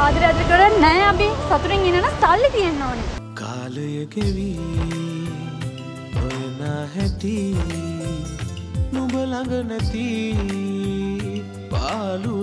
ආදරය කරන්නේ නැහැ අපි. සතුටින් ඉන්න නම් සල්ලි තියෙන්න ඕනේ. කාලය ගෙවි හොයන හැටි නුඹ ළඟ නැති පාළු